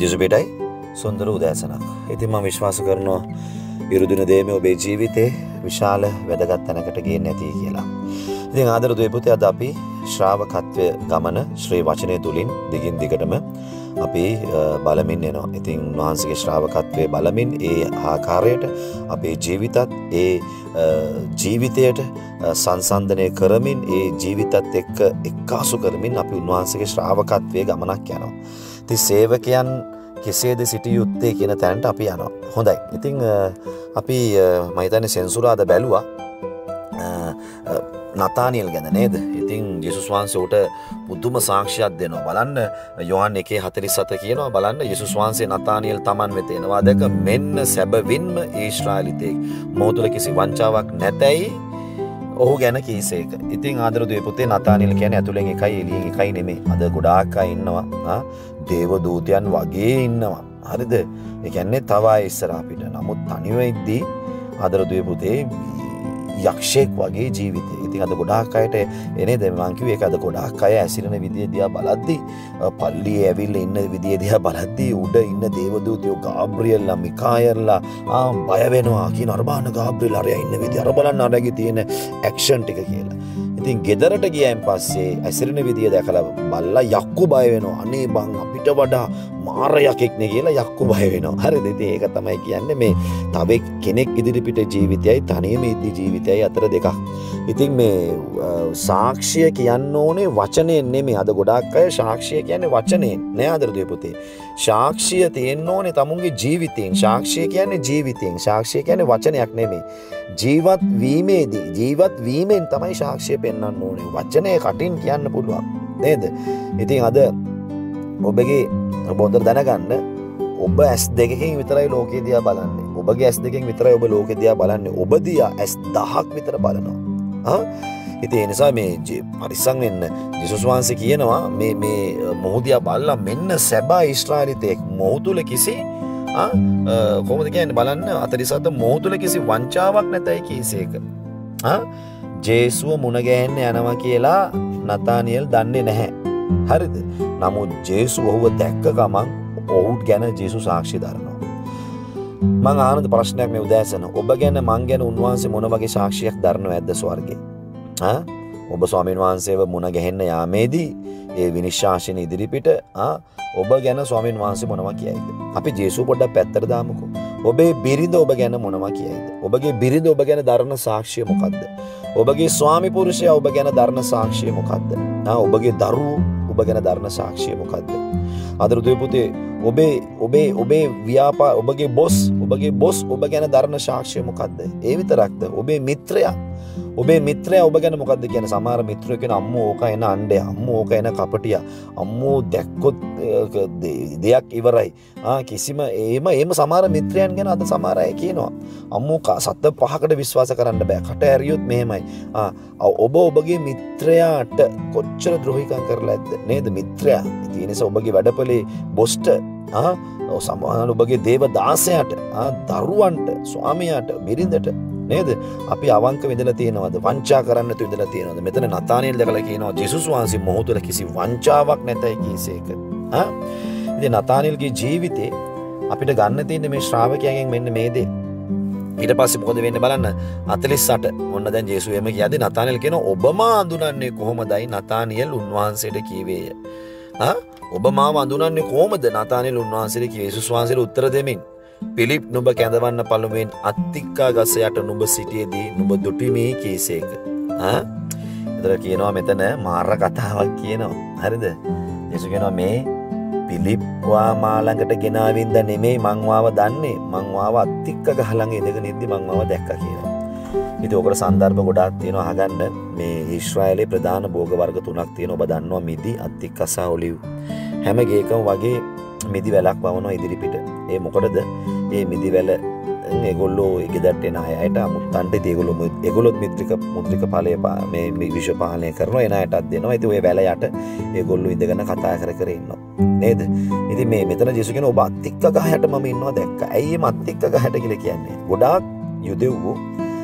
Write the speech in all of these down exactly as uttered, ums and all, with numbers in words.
ජේසු බේටයි සුන්දර උදෑසනක්. ඉතින් මම විශ්වාස කරනවා ඉරුදින දේමේ ඔබේ ජීවිතේ විශාල වැදගත් තැනකට ගේන්න ඇති කියලා. ඉතින් ආදරණීය පුතේ අද අපි ශ්‍රාවකත්වයේ ගමන ශ්‍රී වචනය තුලින් දිගින් දිගටම අපි බලමින් යනවා. ඉතින් උන්වහන්සේගේ ශ්‍රාවකත්වයේ බලමින් ඒ ආකාරයට අපේ ජීවිතත් ඒ ජීවිතයට සංසන්දනය කරමින් ඒ ජීවිතත් එක්ක එක්කාසු කරමින් අපි උන්වහන්සේගේ ශ්‍රාවකත්වයේ ගමනක් යනවා. ඉතින් සේවකයන් කෙසේද සිටිය යුත්තේ කියන තැනට අපි යනවා. හොඳයි. ඉතින් අපි මම හිතන්නේ සෙන්සුරාදා බැලුවා නතානියල් ගැන නේද? ඉතින් යේසුස් වහන්සේ උට පුදුම සාක්ෂියක් දෙනවා. බලන්න යෝහන් එකේ හතළිස් හත කියනවා බලන්න යේසුස් වහන්සේ නතානියල් Taman වෙත එනවා දැක මෙන්න සැබවින්ම ඊශ්‍රායලිතෙක්. මොහු තුළ කිසි වංචාවක් නැතයි ඔහු ගැන කීසේක. ඉතින් ආදරණීය පුතේ නතානියල් කියන්නේ ඇතුලෙන් එකයි එළියෙන් එකයි නෙමෙයි. අද ගොඩාක් අය ඉන්නවා. ආ දේව දූතයන් වගේ ඉන්නවා. හරිද? ඒ කියන්නේ තව අය ඉස්සර අපිට. නමුත් තනිව ඉද්දී ආදරණීය පුතේ යක්ෂයෙක් වගේ ජීවිතේ. ඉතින් අද ගොඩාක් අයට එනේ දැන් මං කිව්වේ ඒක අද ගොඩාක් අය ඇසිරෙන විදිය දිහා බලද්දී පල්ලියේ ඇවිල්ලා ඉන්න විදිය දිහා බලද්දී උඩ ඉන්න දේවදූතයෝ ගාබ්‍රියෙල්ලා මිකායල්ලා ආ බය වෙනවා කියන අරබාන ගාබ්‍රියෙල් අරයා ඉන්න විදිය අර බලන්න අරගේ තියෙන ඇක්ෂන් ටික කියලා. ඉතින් ගෙදරට ගියයින් පස්සේ ඇසිරෙන විදිය දැකලා බල්ලා යක්කු බය වෙනවා. අනේ බං අපිට වඩා මාර යකෙක් නේ කියලා යක්කු බය වෙනවා. හරිද? ඉතින් ඒක තමයි කියන්නේ මේ තව කෙනෙක් ඉදිරිපිට ජීවිතයයි තනියම ඉදි ජීවිතයයි අතර දෙකක්. ඉතින් මේ සාක්ෂිය කියන්න ඕනේ වචනයෙන් නෙමෙයි. අද ගොඩාක් අය සාක්ෂිය කියන්නේ වචනයෙන් නෑ ආදරණීය පුතේ. සාක්ෂිය තියෙන්න ඕනේ තමුන්ගේ ජීවිතයෙන්. සාක්ෂිය කියන්නේ ජීවිතයෙන්. සාක්ෂිය කියන්නේ වචනයක් නෙමෙයි. ජීවත් වීමේදී ජීවත් වීමෙන් තමයි සාක්ෂිය පෙන්වන්න ඕනේ. වචනේ කටින් කියන්න පුළුවන් නේද? ඉතින් අද ඔබගේ ඔබ හොඳට දැනගන්න ඔබ ඇස් දෙකකින් විතරයි ලෝකෙ දිහා බලන්නේ. ඔබගේ ඇස් දෙකකින් විතරයි ඔබ ලෝකෙ දිහා බලන්නේ. ඔබ දිහා ඇස් දහයක් විතර බලනවා. ආ ඉතින් ඒ නිසා මේ පරිස්සම් වෙන්න. යේසුස් වහන්සේ කියනවා මේ මේ මොහු දිහා බලලා මෙන්න සැබෑ ඊශ්‍රායලිතෙක් මොහු තුල කිසි ආ කොහොමද කියන්නේ බලන්න හතළිස් හත මොහු තුල කිසි වංචාවක් නැතයි කීසේක. ආ ජේසුව මුණ ගැහෙන්න යනවා කියලා නතානියල් දන්නේ නැහැ. හරිද? නමුත් ජේසුව ඔහුව දැක්ක ගමන් ඔහු ගැන ජේසු සාක්ෂි දරනවා. මං අහන ප්‍රශ්නයක් මේ උදෑසන ඔබ ගැන මං ගැන උන්වහන්සේ මොන වගේ සාක්ෂියක් දරනවද ස්වර්ගේ? ආ ඔබ ස්වාමීන් වහන්සේව මුණ ගැහෙන්න යාමේදී ඒ විනිශ්චාසන ඉදිරිපිට ආ ඔබ ගැන ස්වාමීන් වහන්සේ මොනවා කියයිද? අපි ජේසුව පොඩ්ඩක් පැත්තට දාමුකෝ. ඔබේ බිරිඳ ඔබ ගැන මොනවා කියයිද? ඔබගේ බිරිඳ ඔබ ගැන දරන සාක්ෂිය මොකද්ද? ඔබගේ ස්වාමි පුරුෂයා ඔබ ගැන දරන සාක්ෂිය මොකද්ද? ආ ඔබගේ දරුවෝ ඔබ ගැන දරන සාක්ෂිය මොකද්ද? ආදරණීය පුතේ ඔබේ ඔබේ ඔබේ ව්‍යාපා ඔබගේ බොස් ඔබගේ බොස් ඔබ ගැන දරන සාක්ෂිය මොකද්ද? ඒ විතරක්ද? ඔබේ මිත්‍රයා ඔබේ මිත්‍රයා ඔබ ගැන මොකද්ද කියන සමහර මිත්‍රයෝ කියන අම්මෝ ඕක එන අණ්ඩය අම්මෝ ඕක එන කපටියා අම්මෝ දැක්කොත් දෙයක් ඉවරයි. ආ කිසිම එහෙම එහෙම සමහර මිත්‍රයන් ගැන අද සමහර අය කියනවා අම්මෝ සත්‍ය පහකට විශ්වාස කරන්න බෑ කට ඇරියොත් මෙහෙමයි. ආ ඔබ ඔබගේ මිත්‍රයාට කොච්චර ද්‍රෝහිකම් කරලා ඇද්ද නේද මිත්‍රයා? ඒ නිසා ඔබගේ වැඩපලේ බොස්ට ආ සමහර ඔබගේ දේව දාසයාට ආ දරුවන්ට ස්වාමියාට බිරිඳට නේද අපි අවංක වෙදලා තියෙනවද? වංචා කරන්න තු ඉඳලා තියෙනවද? මෙතන නතානියල් දැකලා කියනවා ජේසුස් වහන්සේ මොහු තුළ කිසි වංචාවක් නැතයි කීසේක. ආ ඉතින් නතානියල්ගේ ජීවිතේ අපිට ගන්න තියෙන මේ ශ්‍රාවකයන්ගෙන් මෙන්න මේ දේ. ඊට පස්සේ මොකද වෙන්නේ බලන්න හතළිස් අට ඔන්න දැන් ජේසුස් එම කියද්දි නතානියල් කියනවා ඔබ මා අඳුනන්නේ කොහොමදයි? නතානියල් උන්වහන්සේට කීවේය. ආ ඔබ මාව අඳුනන්නේ කොහොමද? නතානියල් උන්වහන්සේට කිව්වේ යේසුස් වහන්සේට උත්තර දෙමින් පිලිප් නුඹ කැඳවන්න පළමුවෙන් අත්තික්කා ගස යට නුඹ සිටියේදී නුඹ දුටිමේ කීසේක. ආ එතන කියනවා මෙතන මාර කතාවක් කියනවා. හරිද? යේසුස් කියනවා මේ පිලිප් වා මා ළඟට ගෙනාවින්ද නෙමෙයි මං වාව දන්නේ. මං වාව අත්තික්ක ගහ ළඟ ඉඳගෙන ඉද්දි මං වාව දැක්කා කියලා. ඉතින් ඔකට සන්දර්භ ගොඩාක් තියෙනවා අහගන්න. මේ ඊශ්‍රායලයේ ප්‍රධාන භෝග වර්ග තුනක් තියෙනවා. ඔබ දන්නවා මිදි, අත්තික්ක සහ ඔලිව්. හැම ගේකම වගේ මිදි වැලක් වවනවා ඉදිරිපිට. ඒ මොකටද? ඒ මිදි වැල ඒගොල්ලෝ ගෙදරට එන අයට අමුත්තන්ට ඒගොල්ලෝ ඒගොල්ලොත් මිත්‍රික මුද්‍රික ඵලය මේ විශ්ව පාලනය කරනවා එන අයටත් දෙනවා. ඉතින් ওই වැල යට ඒගොල්ලෝ ඉඳගෙන කතා කර කර ඉන්නවා. නේද? ඉතින් මේ මෙතන ජේසුස් කියන ඔබ අත්තික්ක ගහයට මම ඉන්නවා දැක්කා. ඇයි මේ අත්තික්ක ගහයට කියලා කියන්නේ? ගොඩාක් යුදෙව්වෝ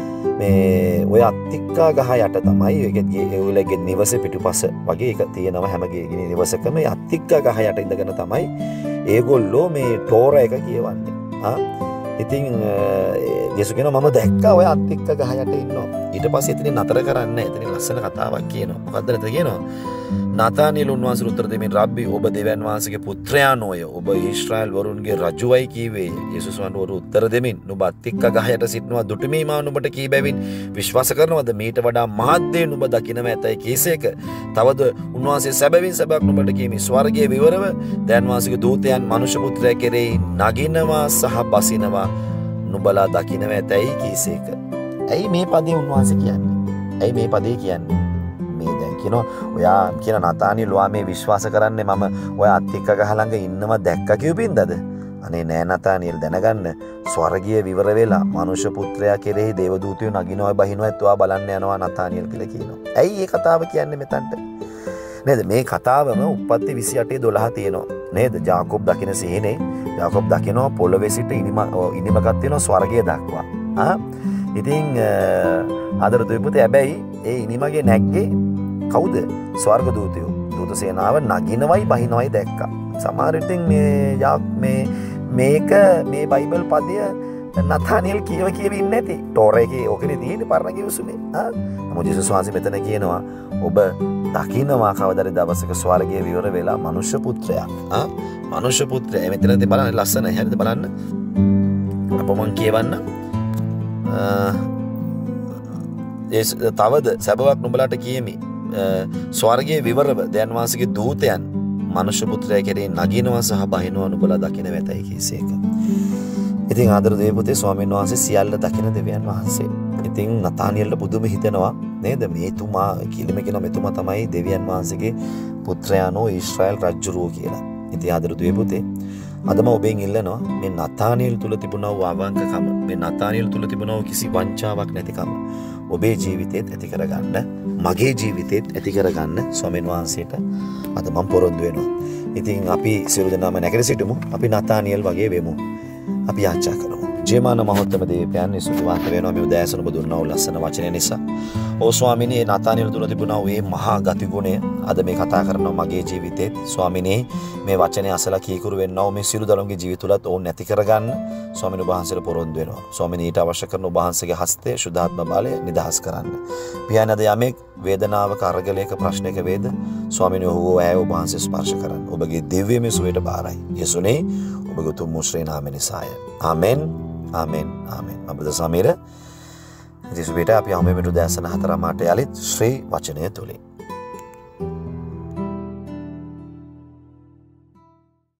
මේ ඔය අත්තික්කා ගහ යට තමයි ඒගොල්ලෝගේ නිවසේ පිටුපස වගේ එක තියෙනවා හැම ගේ නිවසකම අත්තික්කා ගහ යට ඉඳගෙන තමයි ඒගොල්ලෝ මේ ටෝර එක කියවන්නේ. ආ ඉතින් යේසුස් කියනවා මම දැක්කා ඔය අත් එක්ක ගහ යට ඉන්නවා. ඊට පස්සේ එතනින් නතර කරන්නේ එතනින් ලස්සන කතාවක් කියනවා. මොකද්ද නේද කියනවා? නාතානියල් උන්වහන්සේ උත්තර දෙමින් රබ්බි ඔබ දෙවියන් වහන්සේගේ පුත්‍රයා නොය. ඔබ ඊශ්‍රායල් වරුන්ගේ රජුවයි කීවේ. යේසුස් වහන්සේ උත්තර දෙමින් නුඹ අත් එක්ක ගහ යට සිටනවා දුටුමී මා නුඹට කී බැවින් විශ්වාස කරනවද මීට වඩා මහත් දේ නුඹ දකින්නම ඇතයි කීසේක. තවද උන්වහන්සේ සැබවින් සැබක් නුඹට කීමි ස්වර්ගයේ විවරව දැන් වහන්සේගේ දූතයන් මනුෂ්‍ය පුත්‍රයා කෙරෙහි නගිනවා සහ බසිනවා නුඹලා දකින්නම ඇතයි කීසේක. ඇයි මේ පදේ උන්වහන්සේ කියන්නේ? ඇයි මේ පදේ කියන්නේ? මේ දැන් කියනවා ඔයා කියන නතානියල් ඔයා මේ විශ්වාස කරන්නේ මම ඔය අත් එක්ක ගහ ළඟ ඉන්නව දැක්ක කියුපින්දද? අනේ නෑ නතානියල් දැනගන්න ස්වර්ගීය විවර වෙලා මනුෂ්‍ය පුත්‍රයා කෙරෙහි දේවදූතයෝ නගිනවා බහිනවාත් ඔයා බලන්න යනවා නතානියල් කියලා කියනවා. ඇයි මේ කතාව කියන්නේ මෙතනට? නේද මේ කතාවම උප්පත්ති විසි අටේ දොළහ තියෙනවා. නේද? ජාකොබ් දකින සිහිනේ ජාකොබ් දකිනවා පොළොවේ සිට ඉනිම ඉනිමකත් වෙනවා ස්වර්ගය දක්වා. ආ ඉතින් ආදර දුපුතේ හැබැයි ඒ ඉනිමගේ නැග්ගේ කවුද? ස්වර්ග දූතයෝ. දූත සේනාව නගිනවයි බහිනවයි දැක්කා. සමහර විටින් මේ යාක් මේ මේක මේ බයිබල් පදය නතානියල් කියව කියව ඉන්නේ නැති. ටෝර එකේ ඕකනේ තියෙන්නේ පරණ කිව්සුනේ. ආ නමුත් යේසුස් වහන්සේ මෙතන කියනවා ඔබ දකින්නවා කවදාද දවසක ස්වර්ගයේ විවර වෙලා මනුෂ්‍ය පුත්‍රයා. ආ මනුෂ්‍ය පුත්‍රයා මෙතනදී බලන්න ලස්සනයි. හරිද බලන්න. අප මං කියවන්න. ඒ තවද සැබවක් නුඹලාට කියමි. ස්වර්ගයේ විවරව දැන් වාසගේ දූතයන් මනුෂ්‍ය පුත්‍රයා කෙරෙහි නගිනවා සහ බහිනවා නුඹලා දකින්න වෙතයි කීසේක. ඉතින් ආදර දේවපුතේ ස්වාමීන් වහන්සේ සියල්ල දකින දෙවියන් වහන්සේ. ඉතින් නතානියල්ට පුදුම හිතෙනවා නේද මේතුමා කිලිම කියන මෙතුමා තමයි දෙවියන් වහන්සේගේ පුත්‍රයානෝ ඊශ්‍රායල් රජුරෝ කියලා. ඉතින් ආදර දේවපුතේ අදම ඔබෙන් ඉල්ලනවා මේ නතානියල් තුල තිබුණා වූ අවංකකම මේ නතානියල් තුල තිබුණා වූ කිසි වංචාවක් නැතිකම ඔබේ ජීවිතේත් ඇති කරගන්න මගේ ජීවිතේත් ඇති කරගන්න ස්වාමීන් වහන්සේට අද මම පොරොන්දු වෙනවා. ඉතින් අපි සියලු දෙනාම නැගිට සිටමු. අපි නතානියල් වගේ වෙමු. අපි යාචනා කරමු. ජීවමාන මහෝත්තම දේවයන් යසුතු වාත වෙනවා මේ උදෑසන ඔබ දුන්නා වූ ලස්සන වචනය නිසා. ඕ ස්වාමීනි මේ නතානියල් තුල තිබුණා වූ මේ මහා ගතිගුණය අද මේ කතා කරනවා මගේ ජීවිතේත් ස්වාමීනි මේ වචනේ අසලා කීකුරු වෙන්නා වූ මේ සියලු දරුවන්ගේ ජීවිත තුලත් ඕන් නැති කරගන්න ස්වාමීන් වහන්සේට පොරොන්දු වෙනවා. ස්වාමීනි ඊට අවශ්‍ය කරන ඔබ වහන්සේගේ හස්තය සුද්ධාත්ම බලය නිදහස් කරන්න. පියාණන් අද යමෙක් වේදනාවක අරගලයක ප්‍රශ්නයක වේද ස්වාමීනි ඔහුව ඇය ඔබ වහන්සේ ස්පර්ශ කරන්න. ඔබගේ දිව්‍යමය සුවයට බාරයි. යේසුනේ ඔබගේ උතුම් ශ්‍රී නාමය නිසාය. ආමෙන්. ආමෙන් ආමෙන්. අපද සමීර ජේසුස් පිට අපි හැමෝම මෙතු දැසන හතරමාට යලිත් ශ්‍රී වචනය තුලින්